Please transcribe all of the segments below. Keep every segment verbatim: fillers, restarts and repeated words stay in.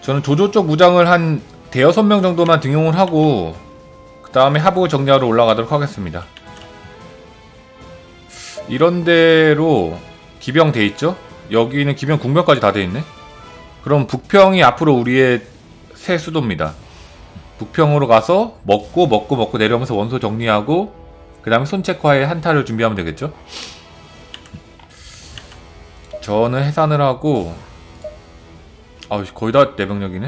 저는 조조 쪽 무장을 한 대여섯 명 정도만 등용을 하고 그 다음에 하부 정리하러 올라가도록 하겠습니다. 이런대로 기병 돼있죠? 여기는 기병 궁병까지 다 돼있네? 그럼 북평이 앞으로 우리의 새 수도입니다. 북평으로 가서 먹고 먹고 먹고 내려오면서 원소 정리하고 그 다음에 손책화에 한타를 준비하면 되겠죠? 저는 해산을 하고 아우 거의 다 내병력이네.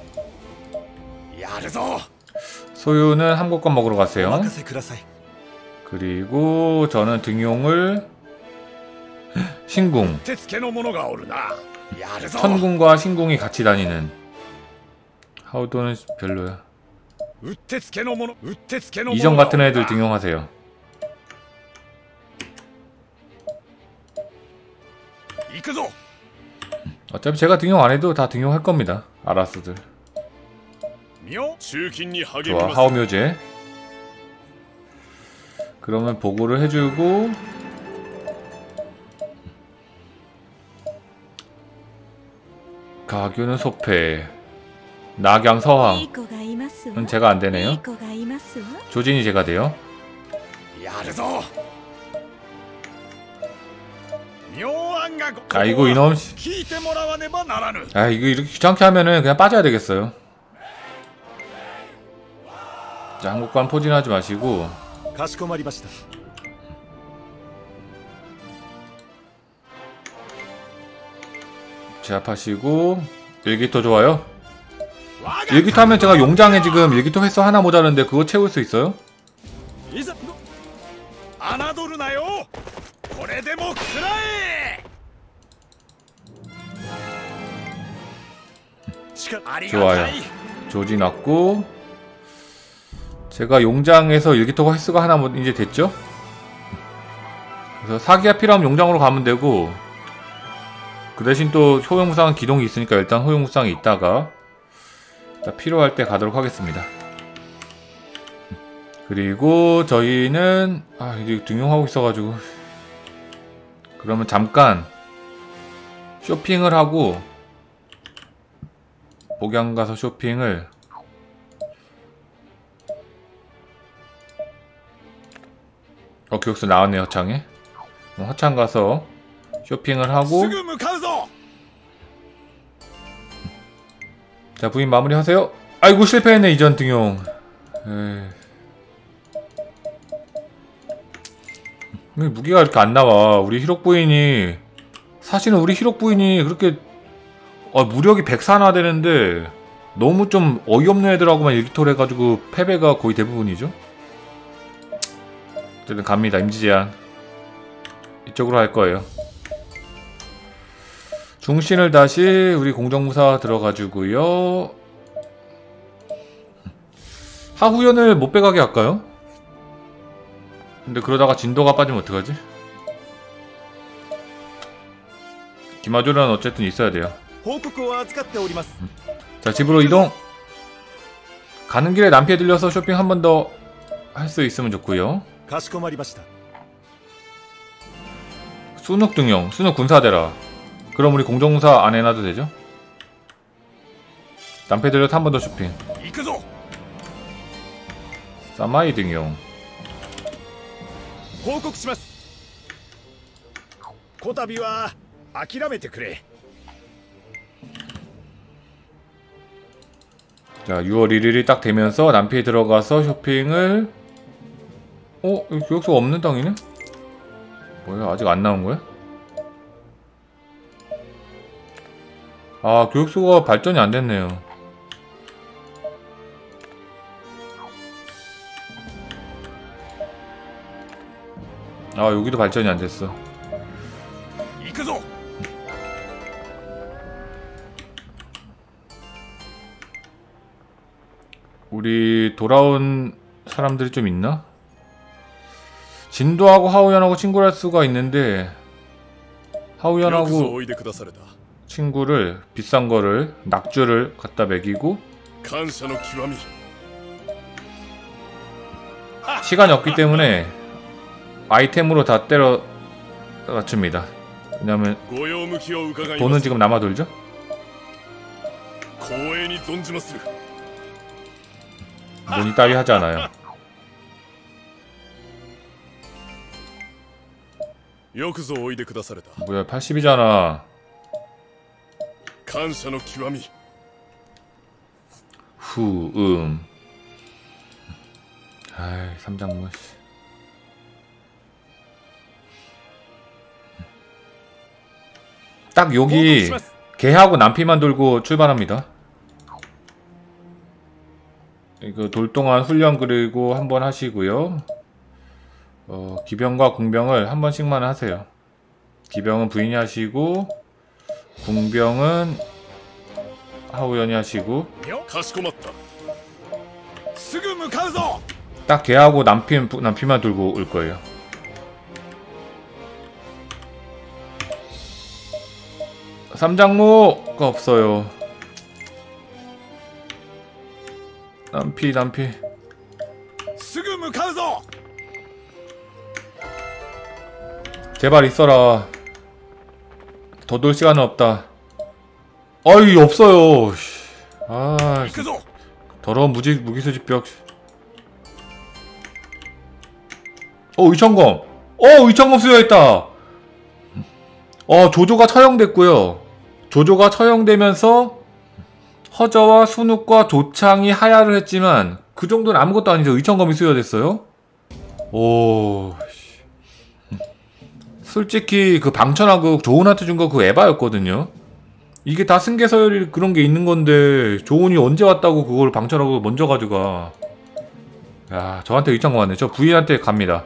소유는 함곡관 먹으러 가세요. 그리고 저는 등용을 신궁 천궁과 신궁이 같이 다니는 하우도는 별로야. 이전 같은 애들 등용하세요. 어차피 제가 등용 안해도 다 등용할 겁니다. 아라스들. 좋아, 하오묘제. 그러면 보고를 해주고 가교는 소패, 낙양 서황은 제가 안되네요. 조진이 제가 돼요. 아 이거 이놈 아 이거 이렇게 귀찮게 하면은 그냥 빠져야 되겠어요. 자, 한국관 포진하지 마시고 제압하시고 일기토 좋아요. 일기토 하면 제가 용장에 지금 일기토 횟수 하나 모자른데 그거 채울 수 있어요? 좋아요. 조지 났고 제가 용장에서 일기토가 횟수가 하나 뭐 이제 됐죠? 그래서 사기가 필요하면 용장으로 가면 되고 그 대신 또 호용무쌍은 기동이 있으니까 일단 호용무쌍이 있다가 일단 필요할 때 가도록 하겠습니다. 그리고 저희는 아 이제 등용하고 있어가지고 그러면 잠깐 쇼핑을 하고 복양 가서 쇼핑을 어 교육소 나왔네요. 허창에 허창 가서 쇼핑을 하고 자 부인 마무리 하세요. 아이고 실패했네. 이전 등용. 에이. 왜 무기가 이렇게 안 나와. 우리 희록 부인이 사실은 우리 희록 부인이 그렇게 어, 무력이 백사나 되는데 너무 좀 어이없는 애들하고만 일기토를 해가지고 패배가 거의 대부분이죠. 어쨌든 갑니다. 임지제한 이쪽으로 할 거예요. 중신을 다시 우리 공정무사 들어가지고요. 하후연을 못 빼가게 할까요? 근데 그러다가 진도가 빠지면 어떡하지? 기마조는 어쨌든 있어야 돼요. 자 집으로 이동. 가는 길에 남피에 들려서 쇼핑 한 번 더 할 수 있으면 좋고요. 순욱 등용, 순욱 군사대라. 그럼 우리 공정무사 안 해놔도 되죠? 남피에 들려서 한 번 더 쇼핑. 사마이 등용. 자 유월 일일이 딱 되면서 남피에 들어가서 쇼핑을 어? 여기 교육소가 없는 땅이네? 뭐야 아직 안 나온 거야? 아 교육소가 발전이 안 됐네요. 아 여기도 발전이 안 됐어. 우리 돌아온 사람들이 좀 있나? 진도하고 하우연하고 친구를 할 수가 있는데 하우연하고 친구를 비싼 거를 낙주를 갖다 먹이고 시간이 없기 때문에 아이템으로 다 때려 맞춥니다. 왜냐면 돈은 지금 남아 돌죠? 눈이 따위 하지 않아요. 뭐야, 팔십이잖아. 후, 음. 아이, 삼장무. 딱 여기 개하고 남피만 돌고 출발합니다. 이거 돌 동안 훈련 그리고 한번 하시고요. 어, 기병과 궁병을 한 번씩만 하세요. 기병은 부인이 하시고 궁병은 하우연이 하시고. 딱 걔하고 남피, 남피만 돌고 올 거예요. 삼장무가 없어요. 남피 남피. 제발 있어라. 더 돌 시간은 없다. 아이, 없어요. 아, 더러운 무지, 무기수집벽. 어, 의천검. 어, 의천검 수여했다. 어, 조조가 처형됐고요. 조조가 처형되면서 허저와 순욱과 조창이 하야를 했지만 그 정도는 아무것도 아니죠. 의천검이 수여됐어요. 오, 솔직히 그 방천하고 조은한테 준 거 그거 에바였거든요. 이게 다 승계서열이 그런 게 있는 건데 조은이 언제 왔다고 그걸 방천하고 먼저 가져가. 야, 저한테 의천검 왔네. 저 부인한테 갑니다.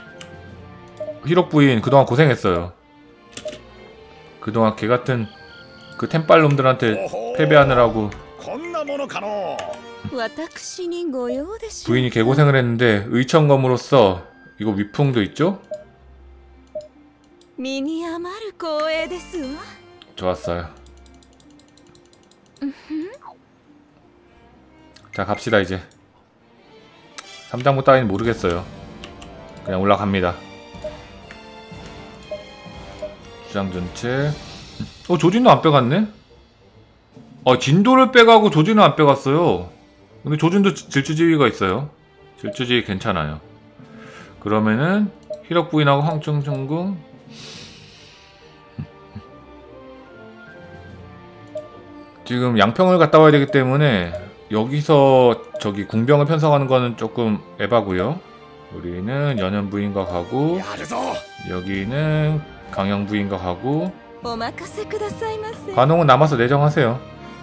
희록 부인 그동안 고생했어요. 그동안 개같은 그 템빨 놈들한테 패배하느라고 부인이 개고생을 했는데 의천검으로서 이거 위풍도 있죠? 좋았어요. 자, 갑시다 이제. 삼장무 따위는 모르겠어요. 그냥 올라갑니다. 주장 전체. 어, 조진도 안 빼갔네? 어, 진도를 빼가고 조진은 안 빼갔어요. 근데 조진도 질주지위가 있어요. 질주지위 괜찮아요. 그러면은 희럭부인하고 황충충궁. 지금 양평을 갔다 와야 되기 때문에 여기서 저기 궁병을 편성하는 거는 조금 에바고요. 우리는 연현부인과 가고 여기는 강영부인과 가고. 관홍은 남아서 내정하세요.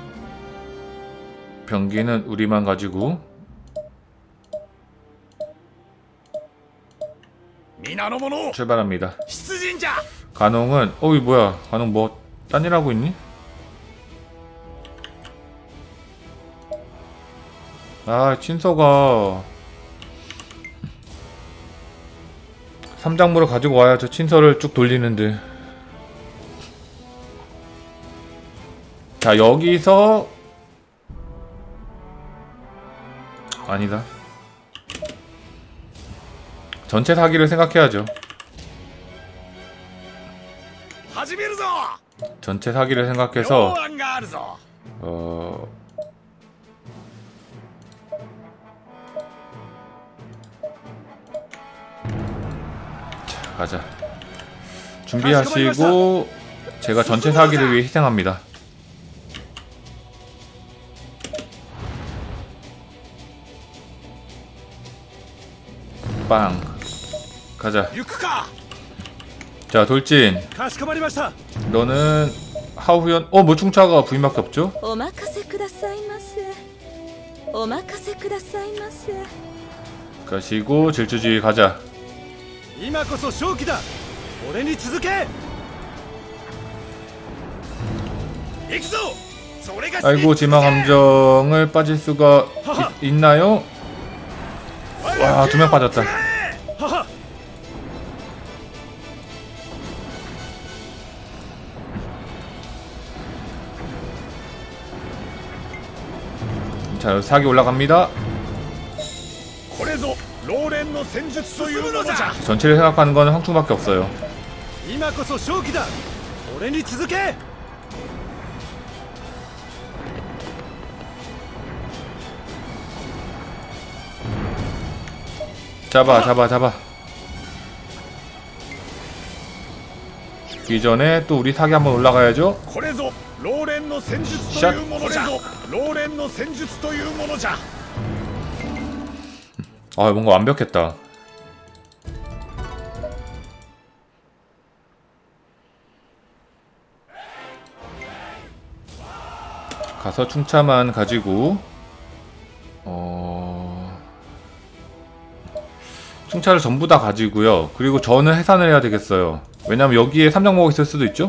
병기는 우리만 가지고. 출발합니다. 관홍은 어이 뭐야, 관홍 뭐 딴 일 하고 있니? 아, 친서가 삼장무를 가지고 와야 저 친서를 쭉 돌리는데. 자, 여기서 아니다. 전체 사기를 생각해야죠. 전체 사기를 생각해서 어... 자, 가자. 준비하시고 제가 전체 사기를 위해 희생합니다. 빵. 가자. 자, 돌진. 너는 하우현. 어, 뭐 충차가 부인밖에 없죠? 가시고 질주지휘 가자. 아이고, 지망함정을 빠질 수가 이, 있나요? 와, 두 명 빠졌다. 자, 사기 올라갑니다. 전체를 생각하는 건 황충밖에 없어요. 잡아 잡아 잡아. 죽기 전에 또 우리 사기 한번 올라가야죠. 샷. 아 뭔가 완벽했다. 가서 충차만 가지고 어... 충차를 전부 다 가지고요. 그리고 저는 해산을 해야 되겠어요. 왜냐면 여기에 삼장모가 있을 수도 있죠?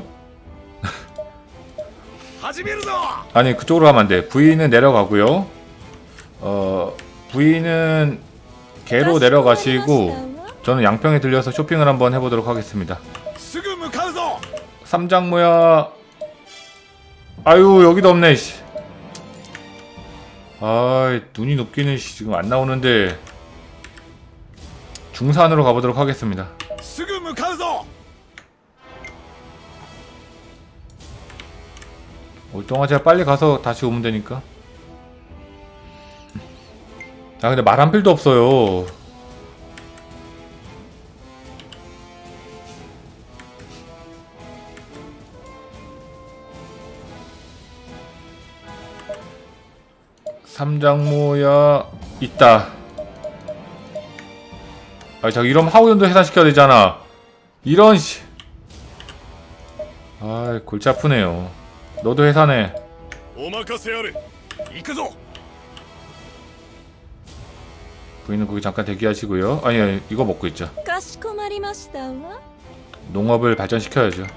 아니 그쪽으로 가면 안돼. V는 내려가고요. 어... V는 개로 내려가시고 저는 양평에 들려서 쇼핑을 한번 해보도록 하겠습니다. 삼장모야. 아유 여기도 없네. 아이 눈이 높기는 지금 안 나오는데 중산으로 가보도록 하겠습니다. 올동아 제가 빨리 가서 다시 오면 되니까. 아 근데 말 한 필도 없어요. 삼장모야 있다. 아 자 이러면 하우연도 해산시켜야 되잖아. 이런 씨. 아이 골치 아프네요. 너도 해산해. 부인은 거기 잠깐 대기하시고요. 아니, 아니 이거 먹고 있죠. 농업을 발전시켜야죠.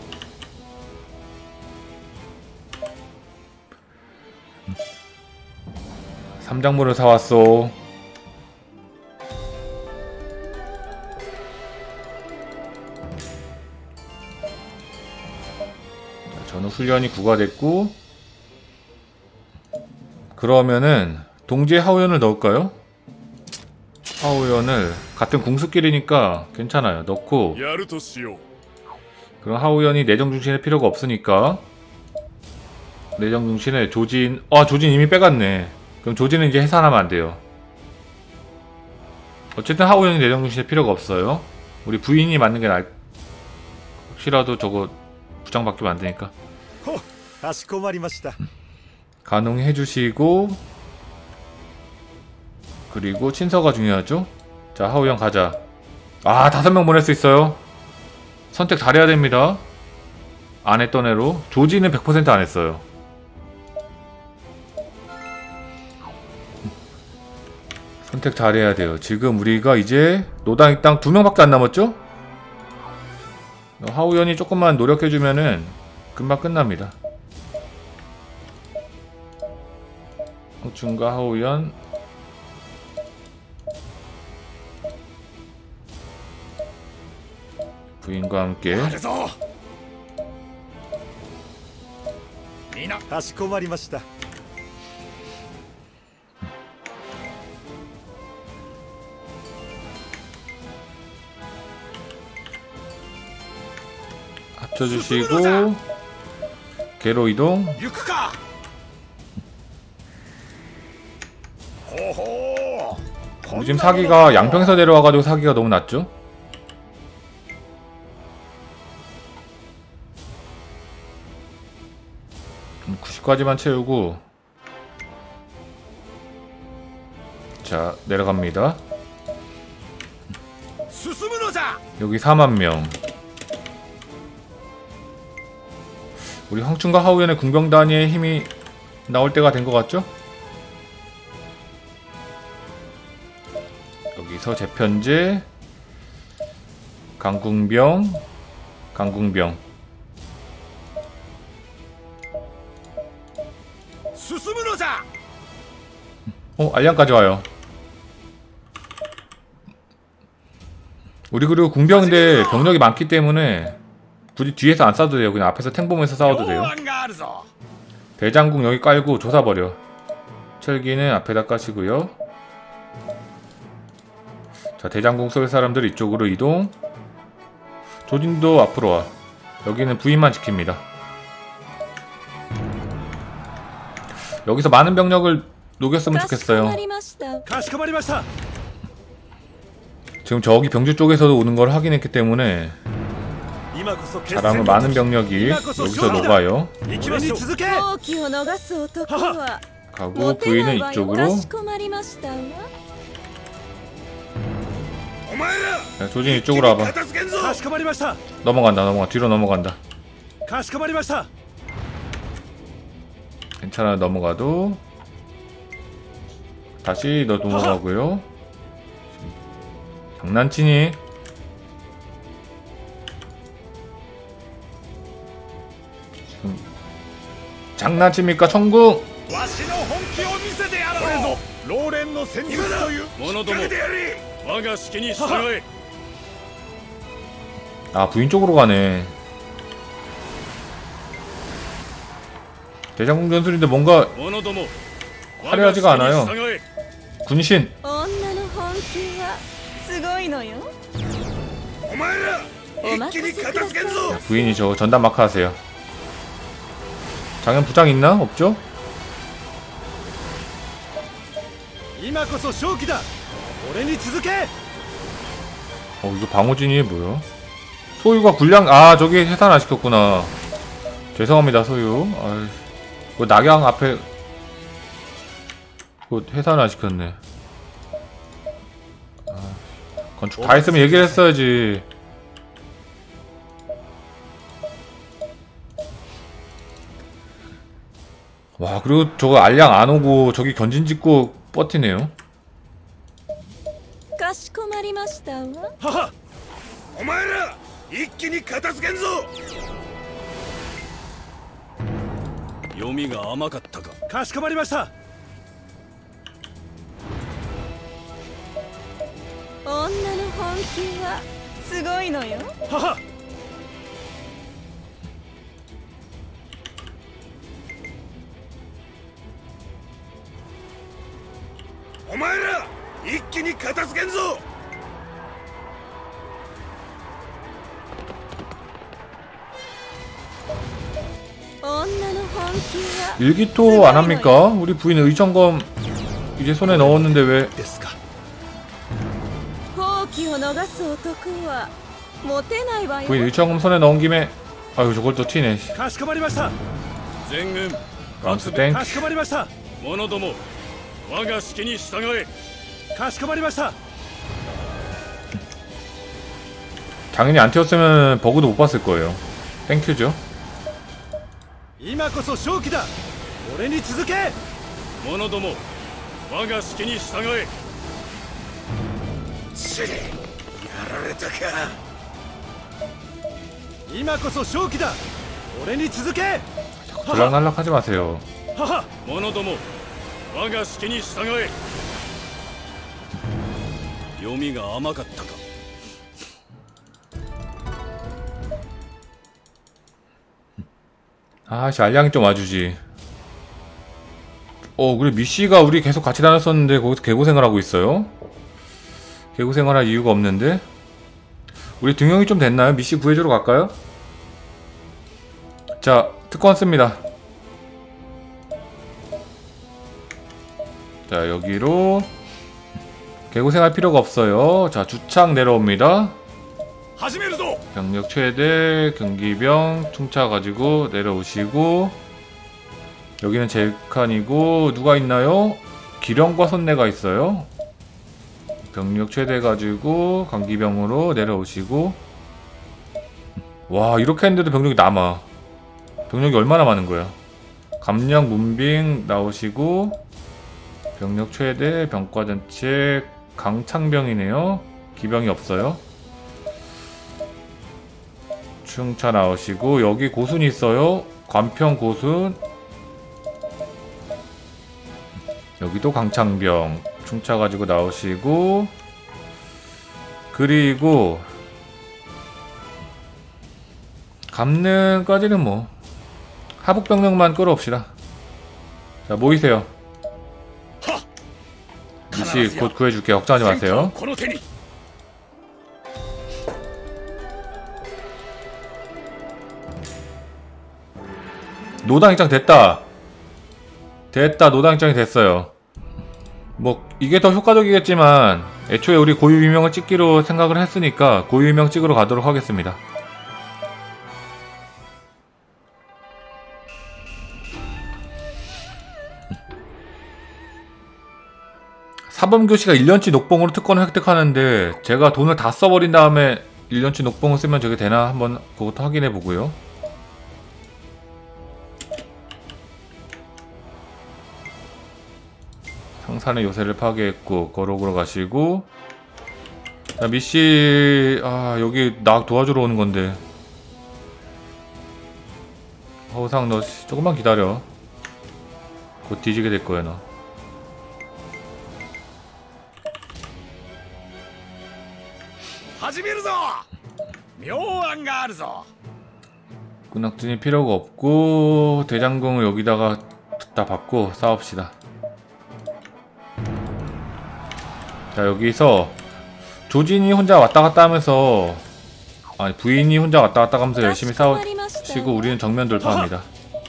삼장모를 사왔어. 저는 훈련이 구가 됐고 그러면은 동지에 하우연을 넣을까요? 하우연을 같은 궁수끼리니까 괜찮아요. 넣고 그럼 하우연이 내정중신할 필요가 없으니까 내정중신에 조진 아 조진 이미 빼갔네. 그럼 조진은 이제 해산하면 안 돼요. 어쨌든 하우연이 내정중신할 필요가 없어요. 우리 부인이 맞는 게 나을 혹시라도 저거 부장받기면 안 되니까. 가능해 주시고 그리고 친서가 중요하죠. 자 하우연 가자. 아 다섯 명 보낼 수 있어요. 선택 잘해야 됩니다. 안 했던 애로. 조지는 백 퍼센트 안 했어요. 선택 잘해야 돼요. 지금 우리가 이제 노당 이 땅 두 명밖에 안 남았죠? 하우연이 조금만 노력해주면은 금방 끝납니다. 호춘과 하우연 부인과 함께 합쳐주시고 개로 이동. 우리 지금 사기가 양평에서 내려와가지고 사기가 너무 낮죠? 구십까지만 채우고 자 내려갑니다. 여기 사만 명. 우리 황춘과 하우연의 궁병단위의 힘이 나올 때가 된 것 같죠? 여기서 재편제 강궁병 강궁병 어? 알량까지 와요. 우리 그리고 궁병인데 병력이 많기 때문에 굳이 뒤에서 안 싸워도 돼요. 그냥 앞에서 탱 보면서 싸워도 돼요. 대장궁 여기 깔고 조사버려. 철기는 앞에다 까시고요. 자 대장궁 쏠 사람들 이쪽으로 이동. 조진도 앞으로 와. 여기는 부인만 지킵니다. 여기서 많은 병력을 녹였으면 좋겠어요. 지금 저기 병주 쪽에서도 오는 걸 확인했기 때문에 자랑을 많은 병력이 여기서 녹아요. 가고 부인은 이쪽으로. 자, 조진 이쪽으로 와봐. 넘어간다 넘어가. 뒤로 넘어간다. 괜찮아. 넘어가도 다시 너 넘어가고요. 장난치니? 지금 장난칩니까 천궁? 아 부인 쪽으로 가네. 대장공 전술인데 뭔가 화려하지가 않아요. 군신. 야, 부인이 저 전담 마크 하세요. 장현 부장 있나? 없죠? 어 이거 방어진이 뭐야? 소유가 군량. 아 저기 해산 안 시켰구나. 죄송합니다 소유. 아이, 그 낙양 앞에 그 해산 안 시켰네. 아, 건축 다 했으면 얘기를 했어야지. 와 그리고 저거 알량 안 오고 저기 견진 짓고 버티네요. 일기토 안합니까? 우리 부인 의정검 이제 손에 넣었는데 왜? 부인 의정검 손에 넣은 김에 아유 저걸 또 튀네. 라운스 땡. 당연히 안 튀었으면 버그도 못 봤을 거예요. 땡큐죠. 들락날락 하지 마세요. 아씨 알량이 좀 와주지. 어 그래 미씨가 우리 계속 같이 다녔었는데 거기서 개고생을 하고 있어요. 개고생을 할 이유가 없는데. 우리 등용이 좀 됐나요? 미씨 구해주러 갈까요? 자 특권 씁니다. 자 여기로 개고생할 필요가 없어요. 자 주창 내려옵니다. 병력 최대 경기병 충차 가지고 내려오시고. 여기는 제 칸이고 누가 있나요? 기령과 선내가 있어요. 병력 최대 가지고 강기병으로 내려오시고. 와 이렇게 했는데도 병력이 남아. 병력이 얼마나 많은 거야. 감량 문빙 나오시고. 병력 최대 병과 전체 강창병이네요. 기병이 없어요. 충차 나오시고. 여기 고순이 있어요. 관평 고순. 여기도 강창병 충차 가지고 나오시고. 그리고 감능까지는 뭐 하북병력만 끌어옵시다. 자 모이세요. 미씨 곧 구해줄게. 걱정하지 마세요. 노당 입장 됐다. 됐다. 노당 입장이 됐어요. 뭐 이게 더 효과적이겠지만 애초에 우리 고유유명을 찍기로 생각을 했으니까 고유유명 찍으러 가도록 하겠습니다. 사범교시가 일 년치 녹봉으로 특권을 획득하는데 제가 돈을 다 써버린 다음에 일 년치 녹봉을 쓰면 저게 되나 한번 그것도 확인해 보고요. 상산의 요새를 파괴했고 거록으로 가시고. 자, 미씨 아 여기 나 도와주러 오는 건데 허우상 너 조금만 기다려. 곧 뒤지게 될 거야 너. 끈낙준이 필요가 없고 대장공을 여기다가 다 받고 싸웁시다. 자, 여기서 조진이 혼자 왔다갔다 하면서 아니 부인이 혼자 왔다갔다 하면서 열심히 싸우시고 우리는 정면 돌파합니다.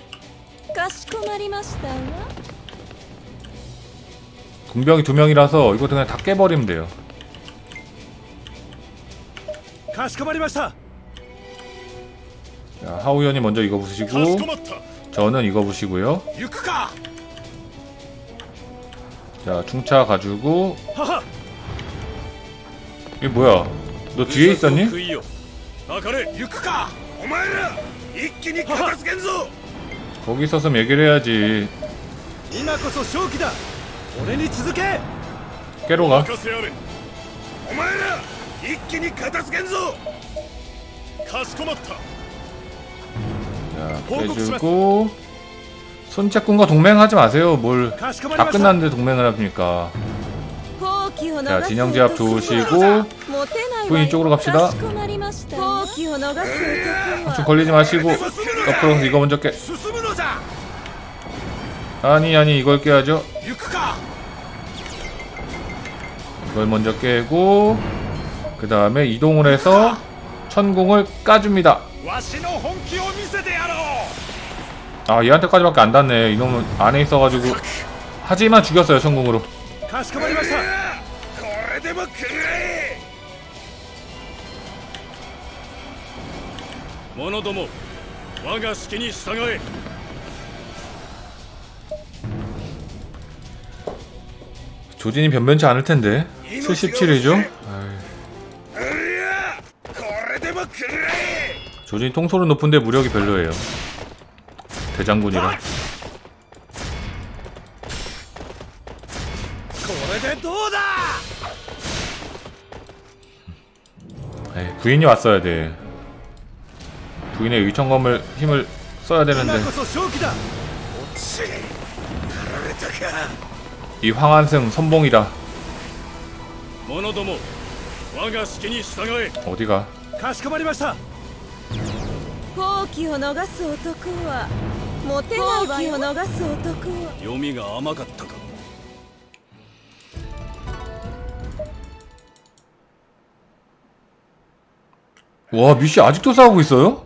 군병이 두 명이라서 이거 그냥 다 깨버리면 돼요. 자, 하우연이 먼저 이거 부시고 저는 이거 부시고요. 자, 충차 가지고. 이게 뭐야? 너 뒤에 있었니? 거기 있었으면 얘기를 해야지. 깨로 가. 자, 깨주고. 손채꾼과 동맹하지 마세요. 뭘 다 끝났는데 동맹을 합니까? 자, 진영제압 좋으시고 부인 이쪽으로 갑시다. 좀 걸리지 마시고 옆으로 이거 먼저 깨. 아니 아니 이걸 깨야죠. 이걸 먼저 깨고 그 다음에 이동을 해서 천궁을 까줍니다. 아, 얘한테까지밖에 안 닿네. 이놈은 안에 있어가지고. 하지만 죽였어요, 천궁으로. 조진이 변변치 않을 텐데. 칠십칠 회죠? 조진이 통솔은 높은데 무력이 별로예요. 대장군이라. 에이, 부인이 왔어야 돼. 부인의 의천검을 힘을 써야 되는데. 이 황한승 선봉이다. 어디가? 와, 미씨 아직도 싸우고 있어요?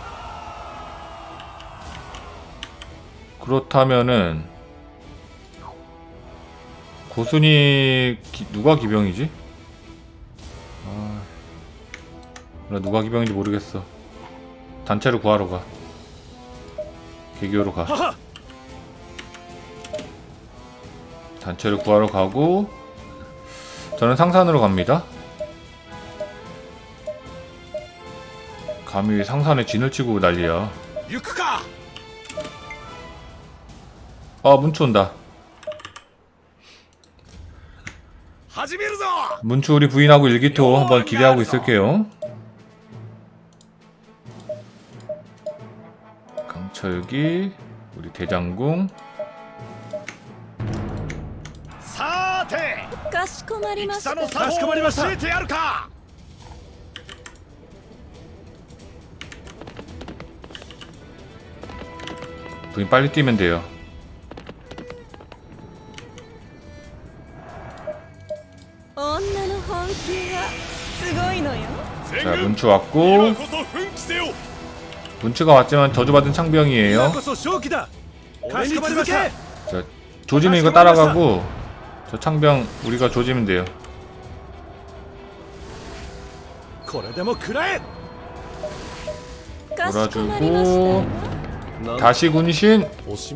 그렇다면은 고순이 기, 누가 기병이지? 아, 나 누가 기병인지 모르겠어. 단체로 구하러 가. 개교로 가. 단체로 구하러 가고 저는 상산으로 갑니다. 감히 상산에 진을 치고 난리야. 아, 문추 온다. 문추 우리 부인하고 일기토 한번 기대하고 있을게요. 강철기 우리 대장궁. 부인 빨리 뛰면 돼요. 자, 문추 왔고 문추가 왔지만 저주받은 창병이에요. 자, 조진은 이거 따라가고 저 창병 우리가 조지면 돼요. 몰아주고 다시 군신.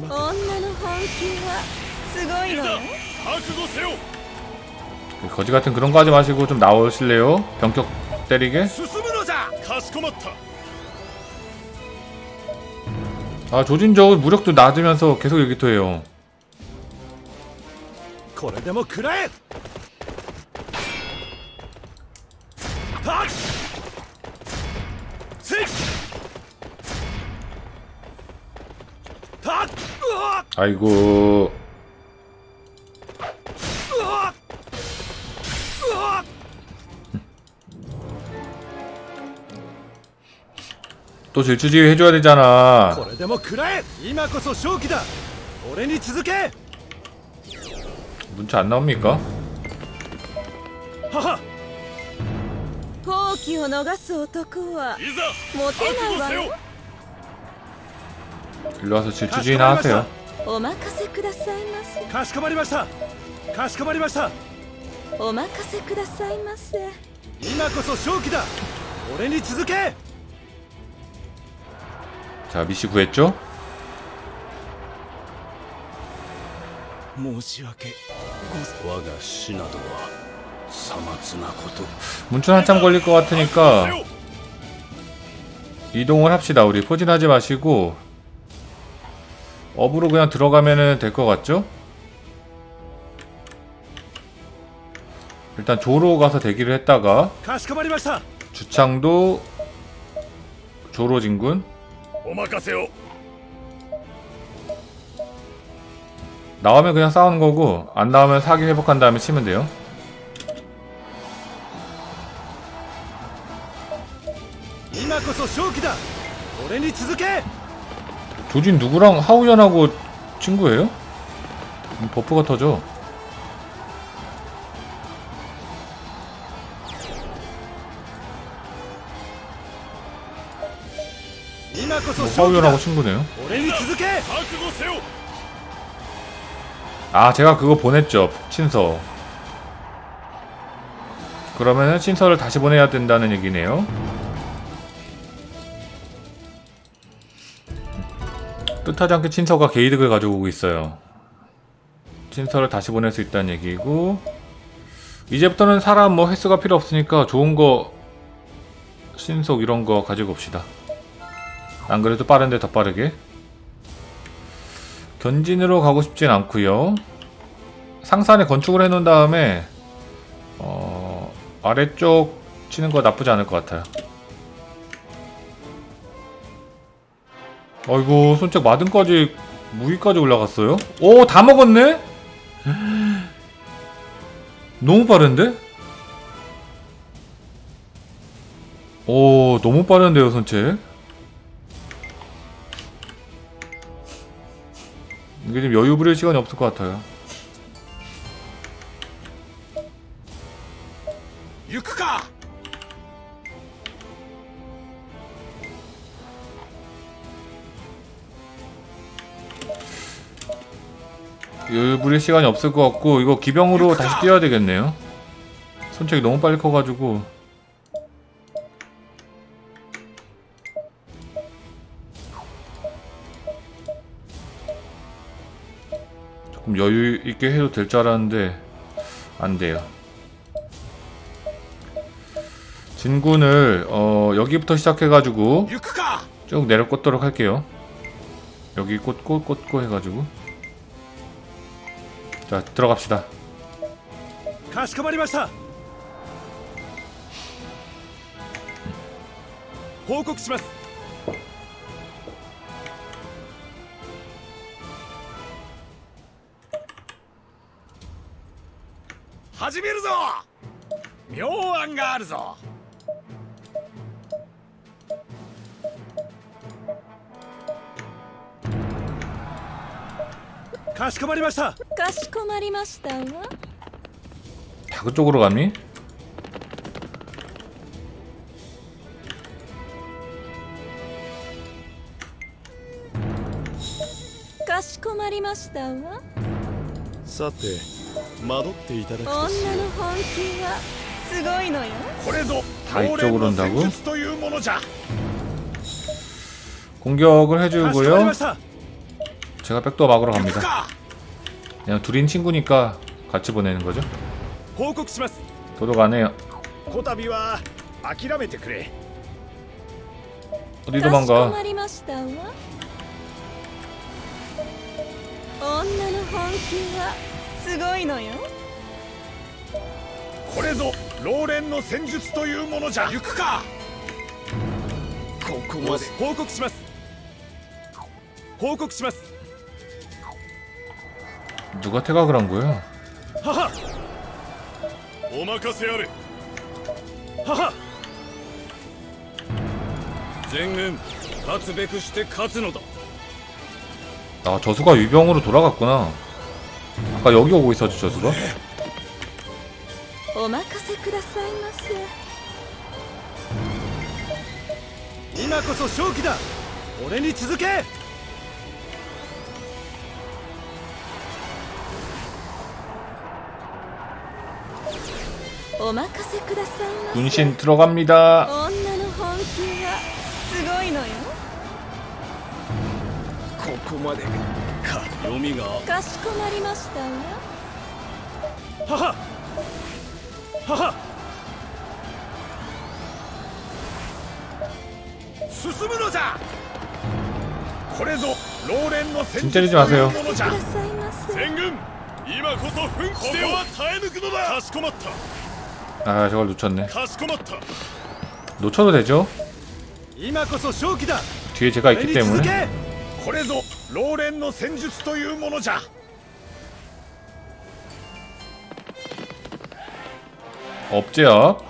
거지같은 그런 거 하지 마시고 좀 나오실래요? 병격 때리게. 아 조진저 무력도 낮으면서 계속 일기토해요. 아이고. 또 질주지 해줘야 되잖아. 문자 안 나옵니까? 일로 와서 질주지나 하세요. 자, 미씨 구했죠? 문춘 한참 걸릴 것 같으니까 이동을 합시다. 우리 포진하지 마시고 업으로 그냥 들어가면은 될 것 같죠? 일단 조로 가서 대기를 했다가 주창도 조로 진군 나오면 그냥 싸우는 거고 안 나오면 사기 회복한 다음에 치면 돼요. 조진 누구랑 하우연하고 친구예요? 버프가 터져. 뭐 하우연하고 친구네요. 아 제가 그거 보냈죠. 친서. 그러면은 친서를 다시 보내야 된다는 얘기네요. 뜻하지 않게 친서가 게이득을 가져오고 있어요. 친서를 다시 보낼 수 있다는 얘기고 이제부터는 사람 뭐 횟수가 필요 없으니까 좋은 거 신속 이런 거 가지고 옵시다. 안 그래도 빠른데 더 빠르게. 견진으로 가고 싶진 않고요. 상산에 건축을 해놓은 다음에 어... 아래쪽 치는 거 나쁘지 않을 것 같아요. 아이고 손책 마등까지 무기까지 올라갔어요? 오 다 먹었네? 너무 빠른데? 오 너무 빠른데요 손책. 이게 지금 여유 부릴 시간이 없을 것 같아요. 여유 부릴 시간이 없을 것 같고 이거 기병으로 다시 뛰어야 되겠네요. 손책이 너무 빨리 커가지고 조금 여유 있게 해도 될 줄 알았는데 안 돼요. 진군을 어 여기부터 시작해가지고 쭉 내려 꽂도록 할게요. 여기 꽂고 꽂고 해가지고 자 들어갑시다. 다 그쪽으로 가니? さて惑っていただくとしよう。 女の本気はすごいのよ。 これぞ 다 이쪽으로 온다고? 戦術というものじゃ。 공격을 かしこまり 해주고요. ました。 제가 백도어 막으러 行く 갑니다. か。 그냥 둘인 친구니까 같이 보내는 거죠. 報告します。 도도가 안 해요. こたびは諦めてくれ。 어디 かしこ 도망가. まりましたわ。女の本気はすごいのよ。 これぞローレンの戦術というものじゃ。行くか。ここまで。 報告します。報告します。 누가 태각을 한 거야? ははお任せあれ。 はは。 全軍勝つべくして勝つのだ。 아, 저수가 유병으로 돌아갔구나. 아까 여기 오고 있었지, 저수가? お任せくださいませ。 今こそ勝機だ。俺に続け。 お任せくださいませ。 문신 들어갑니다. 女の本気はすごいのよ。 ここまでか。読みが。 かしこまりましたわ。 はははは。 進むのじゃ。これぞローレンの戦 진짜리지 術という 마세요. ものじゃ。 くださいませ。 全軍今こそ奮起せよ。ここは耐え抜くのだ。かしこまった。 아, 저걸 놓쳤네. かしこまった。 놓쳐도 되죠? 今こそ勝機だ。 뒤에 제가 俺 있기 に続 때문에. け。 これぞローレンの戦術というものじゃ。 업제압.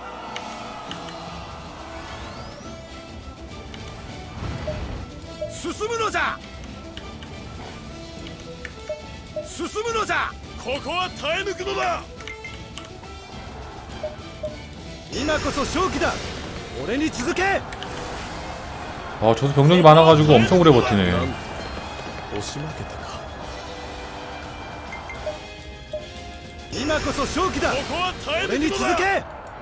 進むのじゃ。進むのじゃ。ここは耐え抜くのだ。 今こそ勝機だ。俺に続け。 아, 저수 병력이 많아가지고 엄청 오래 버티네. 押し負けたか。今こそ勝機だ。 ここは耐え俺に抜くのだ。 続け。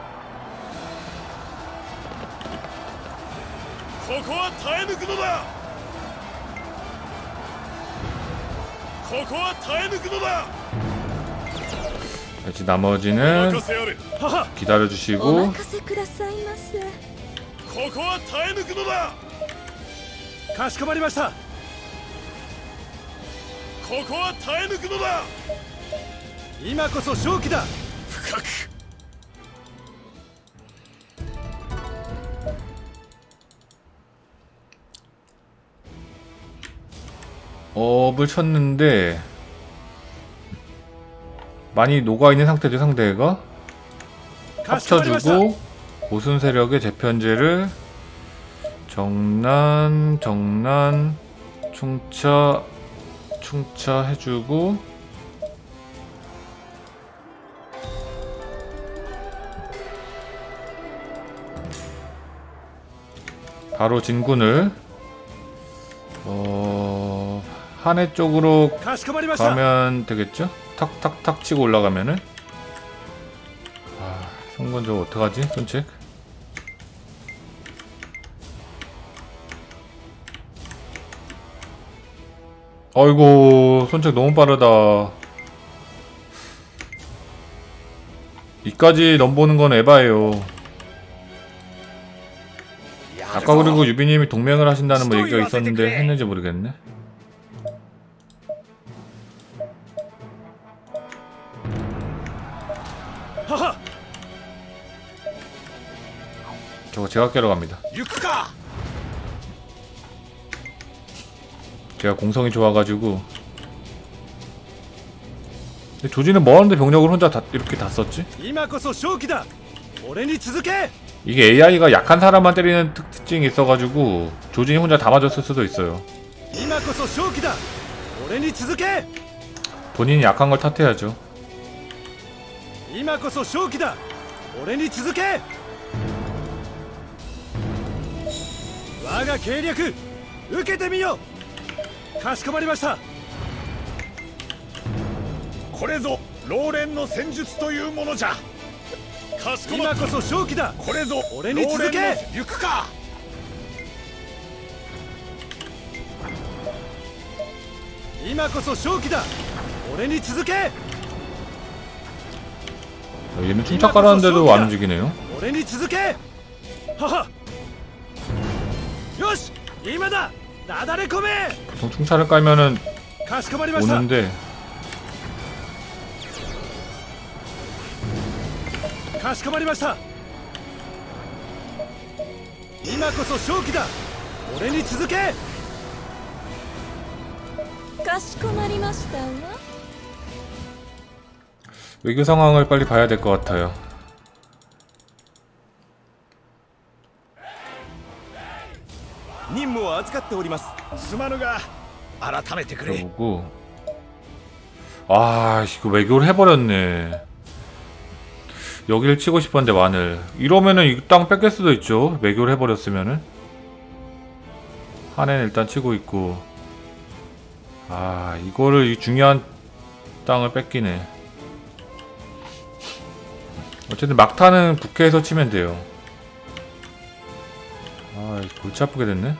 ここは耐え抜くのだ。ここは耐え抜くのだ。 이제 나머지는 任せあれ。 はは。 お 기다려주시고 任せくださいませ。 ここは耐え抜くのだ。 かしこまりました。 ここは耐え抜くのだ。 今こそ勝機だ。 深く。 업을 쳤는데 많이 녹아있는 상태죠, 상대가. かしこまりました。 합쳐주고 보순 세력의 재편제를 정난, 정난, 충차, 충차 해주고 바로 진군을 어... 한해 쪽으로 かしこまりました。 가면 되겠죠? 탁탁탁 치고 올라가면은. 아, 손건 저거 어떡하지? 손책. 아이고, 손책 너무 빠르다. 이까지 넘보는 건 에바예요. 아까 그리고 유비님이 동맹을 하신다는 뭐 얘기가 있었는데 했는지 모르겠네. 하하. 저거 제가 깨러 갑니다. 行くか。 제가 공성이 좋아가지고. 근데 조지는 뭐하는데 병력을 혼자 다 이렇게 다 썼지? 今こそ勝機だ。俺に続け。 이게 에이아이가 약한 사람만 때리는 특, 특징이 있어가지고 조진이 혼자 다 맞았을 수도 있어요. 今こそ勝機だ。俺に続け。 본인이 약한 걸 탓해야죠. 今こそ勝機だ。俺に続け。我が計略受けてみよ。かしこまりました。 これぞ老練の戦術というものじゃ。かしこまった。 今こそ勝機だ。 これぞ俺に続け。 老練の行くか。 今こそ勝機だ。俺に続け。 얘는 충착 깔았는데도 안 움직이네요. 俺に続け。はは。よし、今だ。なだれ込め。 보통 충차를 깔면은 かしこまりました。 오는데 かしこまりました。今こそ勝機だ。俺に続け。 かしこまりましたわ。 외교 상황을 빨리 봐야 될 것 같아요. 任務を預かっております。 すまぬが改めてくれ。 그러고 아 이거 외교를 해버렸네. 여기를 치고 싶었는데 마늘. 이러면은 이 땅 뺏길 수도 있죠. 외교를 해버렸으면은. 한해는 일단 치고 있고. 아 이거를 이 중요한 땅을 뺏기네. 어쨌든 막타는 북해에서 치면 돼요. 아 골치 아프게 됐네.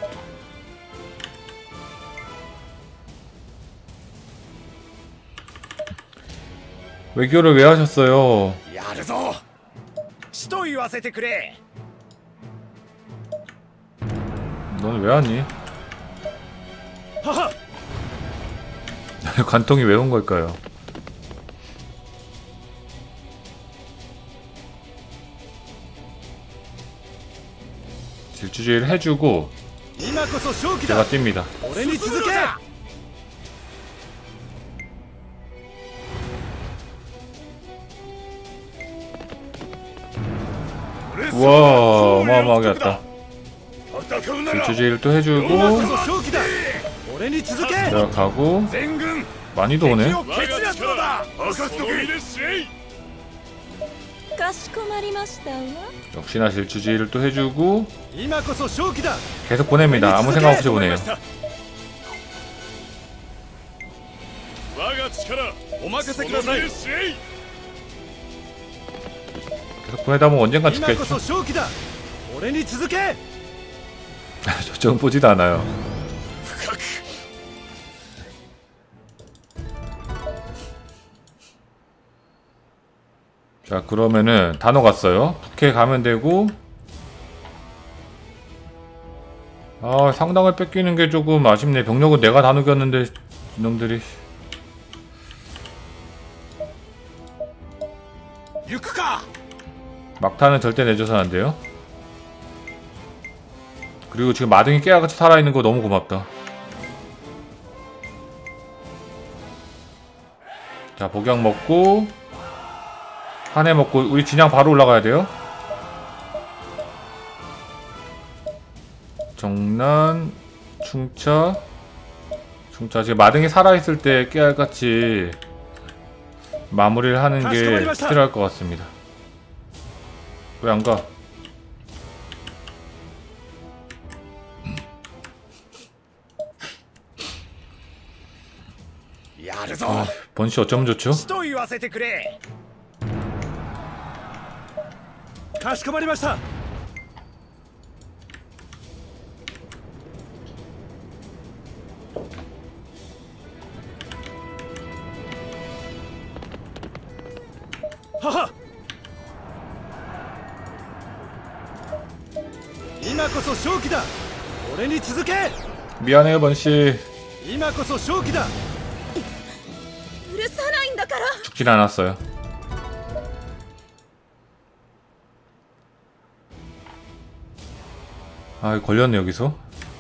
외교를 왜 하셨어요? やるぞ。しと言わせてくれ。 너는 왜 왔니? はは。 관통이 왜 온 걸까요? 질주제를 해주고 今こそ勝機 제가 だ。 뜁니다. 俺に続け。 우와 어마어마하게 왔다. 戦うなら 질주제를 또 해주고 今こそ勝機だ。俺に続け。 들어가고 全軍 많이도 오네. 敵を蹴散らすのだ。任せとけ。 かしこまりましたわ。 역시나 질주제를 또 해주고 今こそ勝機だ。 계속 보냅니다. 아무 생각 없이 보내요. 我が力お任せください。 계속 보내다 보면 언젠간 今こ 죽겠죠. そ勝機だ。俺に続け。 저쪽은 보지도 않아요. 자 그러면은 단어 갔어요. 북해 가면 되고. 아 상당을 뺏기는 게 조금 아쉽네. 병력은 내가 다 녹였는데 이놈들이. 行くか。 막타는 절대 내줘선 안 돼요. 그리고 지금 마등이 깨알같이 살아있는 거 너무 고맙다. 자 복약 먹고 한해 먹고 우리 진양 바로 올라가야 돼요. 정난 충차 충차 지금 마등이 살아있을 때 깨알같이 마무리를 하는 게 필요할 것 같습니다. 왜 안 가? 아, 번시 어쩌면 좋죠? しと言わせてくれ。 かしこまりました。 はは。 今こそ勝機だ。俺に続け。 미안해요 번시. 今こそ勝機だ。 許さないんだから。 죽진 않았어요. 아 걸렸네 여기서.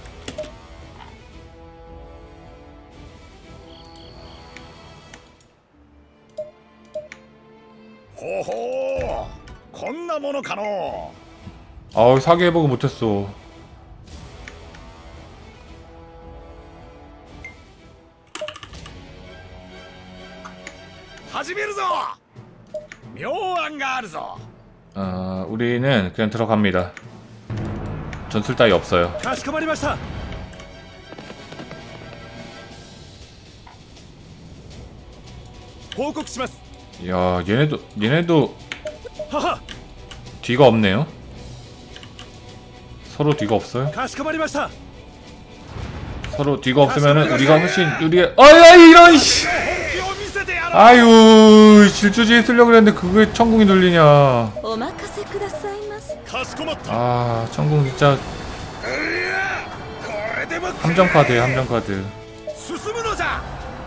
호호. こんなものかの。 아우 사기 회복을 못했어. 아 우리는 그냥 들어갑니다. 전술 따위 없어요. かしこまりました。 報告します。 야, 얘네도 얘네도 はは 뒤가 없네요. 서로 뒤가 없어요. かしこまりました。 서로 뒤가 없으면은 우리가 훨씬 유리해. 아야 이런 씨. 本気を見せてやろう。 아유 질주지에 쓰려고 그랬는데 그게 천궁이 눌리냐. お任せくださいます。 かしこまった。 아 천궁 진짜 いやこれでも 함정 카드에 함정 카드. 進むのじゃ。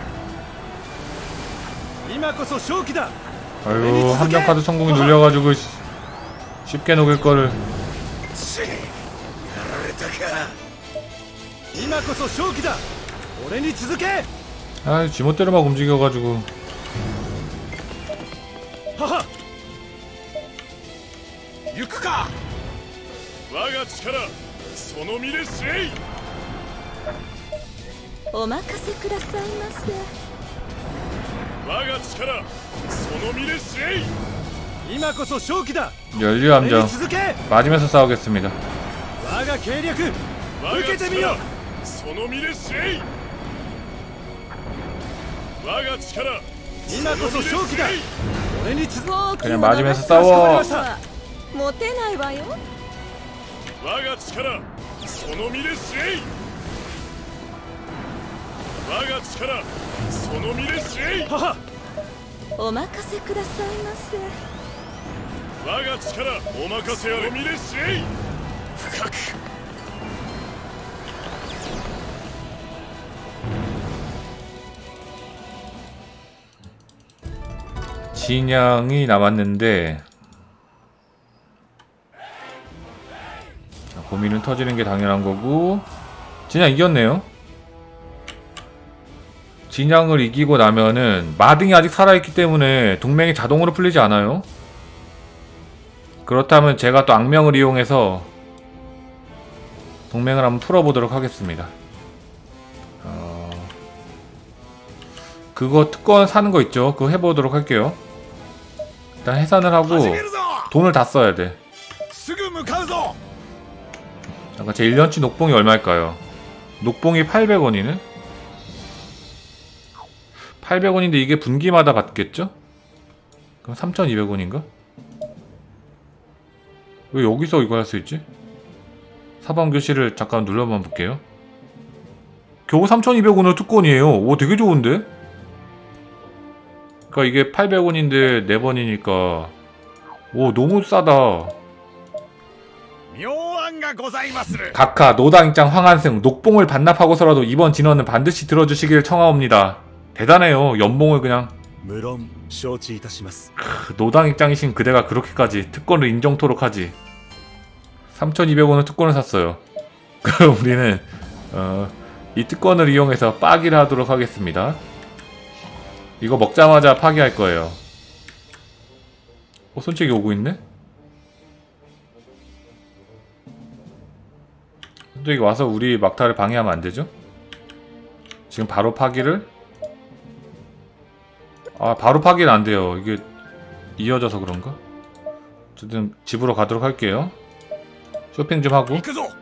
今こそ勝機だ。 아유 함정 카드 천궁이 눌려가지고 씨, 쉽게 녹일 거를. ちやられたか。 今こそ勝機だ。俺に続け。 아 지멋대로 막 움직여가지고. はは行くか。我が力その身で知れい。 お任せくださいませ。 我が力その身で知れい。 今こそ勝機だ。 연류 俺に 함정 続け。 맞으면서 싸우겠습니다. 我が計略受けてみよう。 その身で知れい。我が力今こそ勝機だ。俺に続け。 그냥 맞으면서 싸워. 持てないわよ。 我が力その身で知れい。我が力その身で知れい。 ははお任せくださいませ。 我が力お任せあれ。身で知れい。深く 진양이 남았는데 자, 고민은 터지는 게 당연한 거고. 진양 이겼네요. 진양을 이기고 나면은 마등이 아직 살아있기 때문에 동맹이 자동으로 풀리지 않아요. 그렇다면 제가 또 악명을 이용해서 동맹을 한번 풀어보도록 하겠습니다. 어... 그거 특권 사는 거 있죠? 그거 해보도록 할게요. 일단 해산을 하고 돈을 다 써야 돼. 잠깐 제 일 년치 녹봉이 얼마일까요? 녹봉이 팔백 원이네? 팔백 원인데 이게 분기마다 받겠죠? 그럼 삼천이백 원인가? 왜 여기서 이거 할 수 있지? 사방교실을 잠깐 눌러만 볼게요. 겨우 삼천이백 원의 특권이에요. 오 되게 좋은데? 그니까 이게 팔백 원인데 네 번이니까 오 너무 싸다. 각하 노당입장 황한승 녹봉을 반납하고서라도 이번 진원은 반드시 들어주시길 청하옵니다. 대단해요. 연봉을 그냥. 물론承知いたします. 크, 노당 입장이신 그대가 그렇게까지 특권을 인정토록 하지. 삼천이백 원의 특권을 샀어요. 그럼 우리는 어, 이 특권을 이용해서 빠기를 하도록 하겠습니다. 이거 먹자마자 파기할 거예요. 어, 손책이 오고 있네? 손책이 와서 우리 막타를 방해하면 안 되죠? 지금 바로 파기를? 아, 바로 파기는 안 돼요. 이게 이어져서 그런가? 어쨌든 집으로 가도록 할게요. 쇼핑 좀 하고.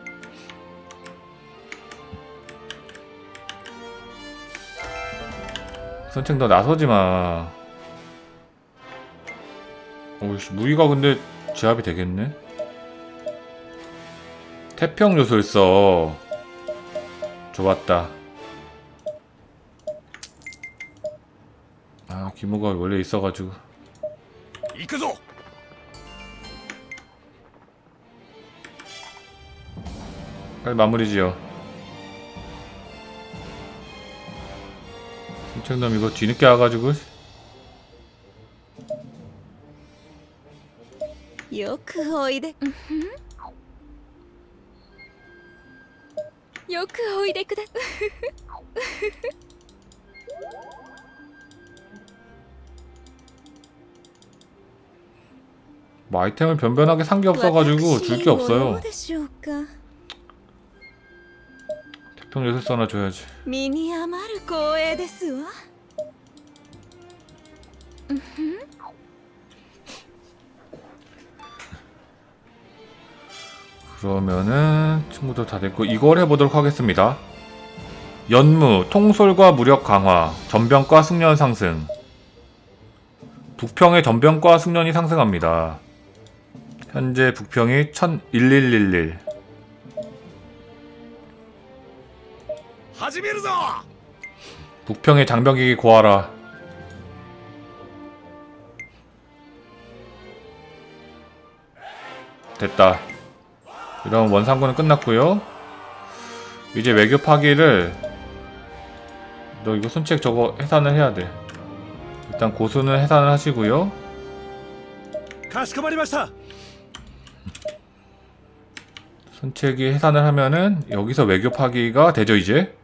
선책 너 나서지마. 오이씨 무기가 근데 제압이 되겠네. 태평 요술서 좋았다. 아 기모가 원래 있어가지고. 빨리 마무리 지어. 신청놈 이거 뒤늦게 와가지고. よくおいで。よくおいでくだ。 뭐 아이템을 변변하게 산 게 없어가지고 줄 게 없어요. 태평 요술서 하나 줘야지. 身に余る光栄ですわ。 그러면은 친구들 다 됐고 이걸 해보도록 하겠습니다. 연무, 통솔과 무력 강화, 전병과 숙련 상승. 북평의 전병과 숙련이 상승합니다. 현재 북평이 천십일. 북평의 장병에게 고하라. 됐다. 이런 원상군은 끝났고요. 이제 외교 파기를 너 이거 손책 저거 해산을 해야 돼. 일단 고수는 해산을 하시고요. 가시코마리마시타. 손책이 해산을 하면은 여기서 외교 파기가 되죠 이제.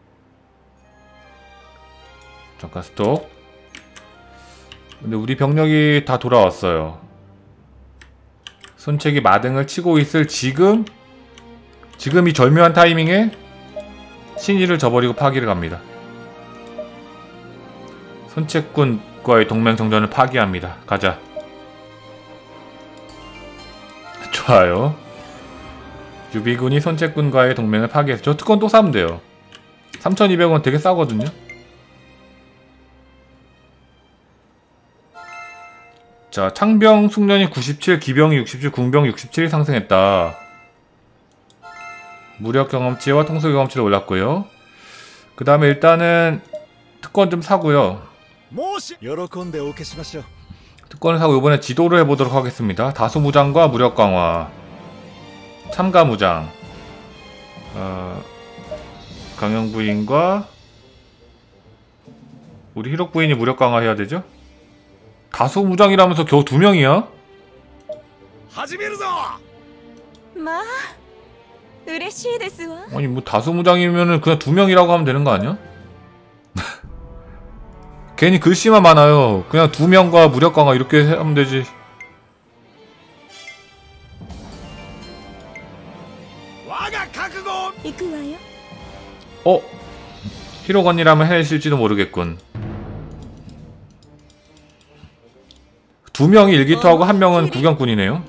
잠깐 스톱. 근데 우리 병력이 다 돌아왔어요. 손책이 마등을 치고 있을 지금 지금 이 절묘한 타이밍에 신의를 저버리고 파기를 갑니다. 손책군과의 동맹정전을 파기합니다. 가자. 좋아요. 유비군이 손책군과의 동맹을 파기해서 저 특권 또 사면 돼요. 삼천이백 원 되게 싸거든요. 자, 창병 숙련이 구십칠, 기병이 육십칠, 궁병 육십칠 상승했다. 무력 경험치와 통솔 경험치를 올랐고요. 그 다음에 일단은 특권 좀 사고요. 특권을 사고 이번에 지도를 해보도록 하겠습니다. 다수무장과 무력 강화, 참가무장, 어, 강영부인과 우리 희록부인이 무력 강화 해야 되죠? 다수무장이라면서 겨우 두 명이야? 마, 嬉しいですわ. 아니 뭐 다수무장이면은 그냥 두 명이라고 하면 되는 거 아니야? 괜히 글씨만 많아요. 그냥 두 명과 무력 강화 이렇게 하면 되지. 어? 히록 언니라면 해내실지도 모르겠군. 두 명이 일기토하고 한 명은 구경꾼이네요.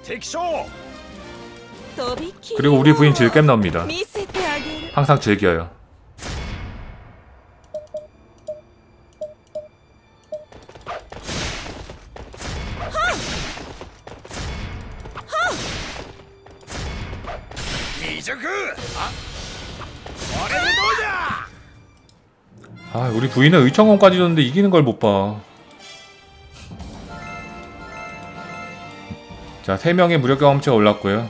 그리고 우리 부인 질겜 나옵니다. 항상 즐겨요. 아, 우리 부인은 의청검까지 줬는데 이기는 걸 못 봐. 자, 세 명의 무력 경험치가 올랐고요.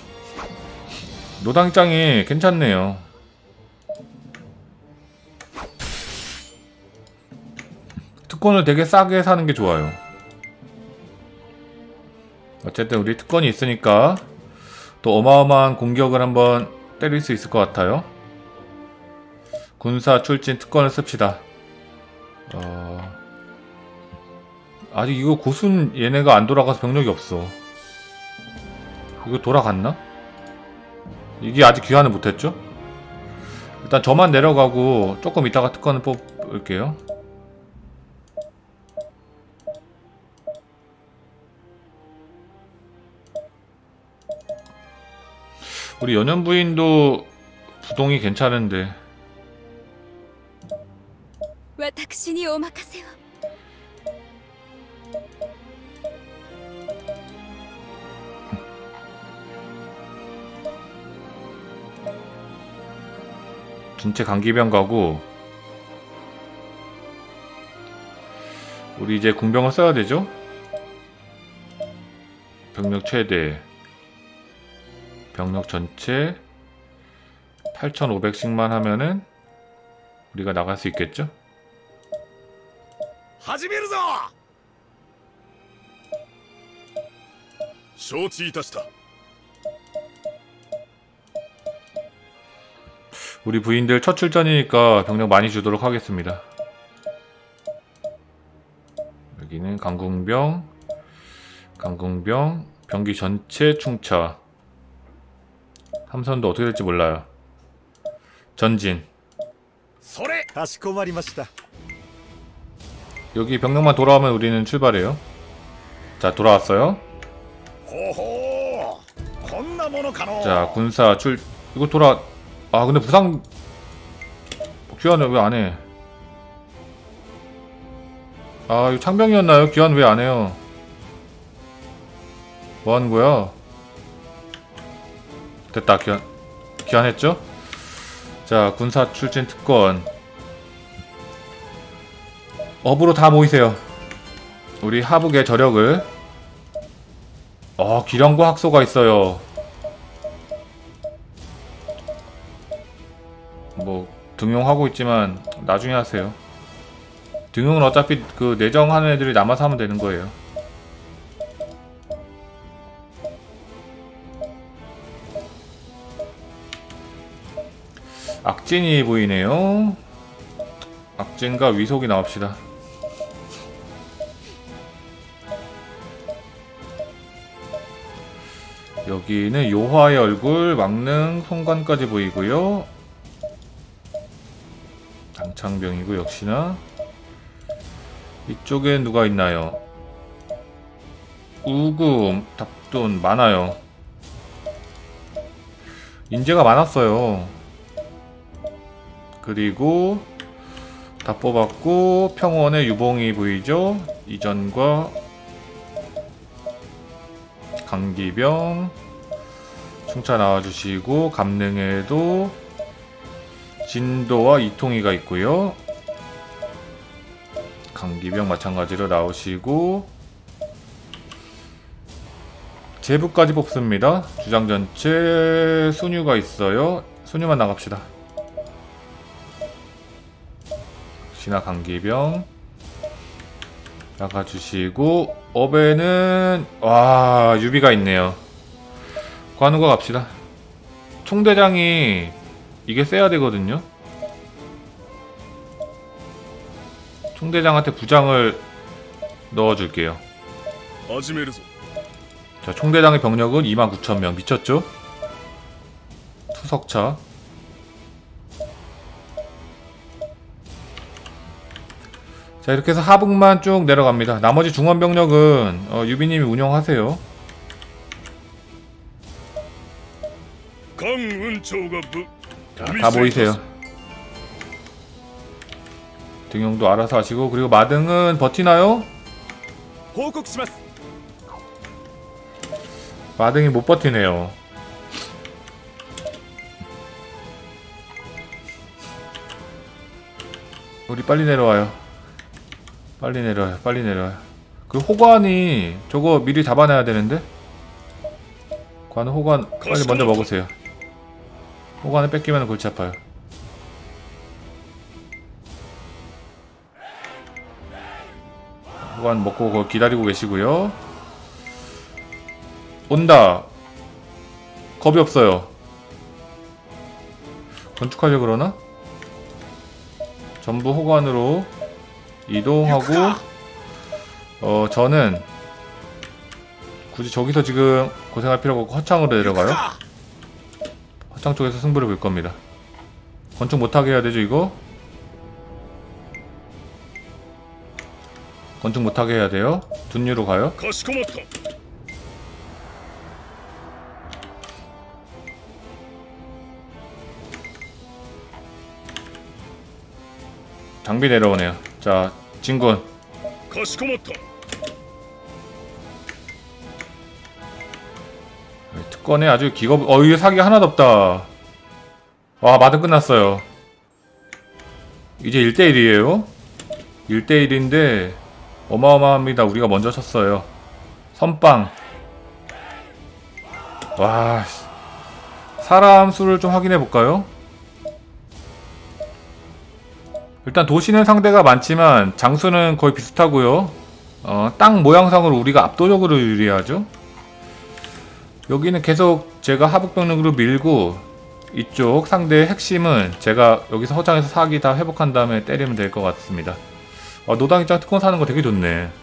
노당장이 괜찮네요. 특권을 되게 싸게 사는 게 좋아요. 어쨌든 우리 특권이 있으니까 또 어마어마한 공격을 한번 때릴 수 있을 것 같아요. 군사 출진 특권을 씁시다. 어... 아직 이거 고순 얘네가 안 돌아가서 병력이 없어. 이거 돌아갔나? 이게 아직 귀환을 못했죠? 일단 저만 내려가고 조금 이따가 특권을 뽑을게요. 우리 연연부인도 부동이 괜찮은데. 私にお任せを. 전체 강기병 가고 우리 이제 궁병을 써야 되죠? 병력 최대 병력 전체 팔천오백씩만 하면은 우리가 나갈 수 있겠죠? 우리 부인들 첫 출전이니까 병력 많이 주도록 하겠습니다. 여기는 강궁병, 강궁병, 병기 전체 충차. 함선도 어떻게 될지 몰라요. 전진. 여기 병력만 돌아오면 우리는 출발해요. 자, 돌아왔어요. 자, 군사 출... 이거 돌아... 아, 근데 부상... 귀환을 왜 안해? 아 이거 창병이었나요? 기환 왜 안해요? 뭐하는거야? 됐다. 기환 기환했죠? 자 군사 출진 특권 업으로 다 모이세요. 우리 하북의 저력을. 어 기령과 학소가 있어요. 뭐 등용하고 있지만 나중에 하세요. 등용은 어차피 그 내정하는 애들이 남아서 하면 되는 거예요. 악진이 보이네요. 악진과 위속이 나옵시다. 여기는 요화의 얼굴, 망능, 송관까지 보이고요. 당창병이고 역시나. 이쪽엔 누가 있나요? 우금, 답돈 많아요. 인재가 많았어요. 그리고 다 뽑았고 평원의 유봉이 보이죠? 이전과 강기병 충차 나와주시고 감능에도 진도와 이통이가 있고요. 강기병 마찬가지로 나오시고 제부까지 뽑습니다. 주장 전체 순유가 있어요. 순유만 나갑시다. 신화 강기병 나가주시고 업에는 와 유비가 있네요. 관우가 갑시다. 총대장이 이게 세야 되거든요. 총대장한테 부장을 넣어줄게요. 자 총대장의 병력은 이만 구천 명 미쳤죠? 투석차 자 이렇게 해서 하북만 쭉 내려갑니다. 나머지 중원병력은 어, 유비님이 운영하세요. 자, 다 모이세요. 등용도 알아서 하시고 그리고 마등은 버티나요? 마등이 못 버티네요. 우리 빨리 내려와요. 빨리 내려와요. 빨리 내려와요. 그 호관이 저거 미리 잡아놔야 되는데? 관 호관 빨리 먼저 먹으세요. 호관을 뺏기면 골치 아파요. 호관 먹고 그거 기다리고 계시고요. 온다. 겁이 없어요. 건축하려고 그러나? 전부 호관으로 이동하고 어 저는 굳이 저기서 지금 고생할 필요가 없고 허창으로 내려가요. 허창 쪽에서 승부를 볼 겁니다. 건축 못하게 해야 되죠 이거? 건축 못하게 해야 돼요. 둔유로 가요. 장비 내려오네요. 자 진군 특권에 아주 기겁 어 이게 사기 하나도 없다. 와 마드 끝났어요. 이제 일 대 일이에요 일 대 일인데 어마어마합니다. 우리가 먼저 쳤어요. 선빵. 와 사람 수를 좀 확인해 볼까요? 일단 도시는 상대가 많지만 장수는 거의 비슷하고요. 어, 땅 모양상으로 우리가 압도적으로 유리하죠. 여기는 계속 제가 하북병력으로 밀고 이쪽 상대의 핵심은 제가 여기서 허장에서 사기 다 회복한 다음에 때리면 될 것 같습니다. 어, 노당 입장 특권 사는 거 되게 좋네.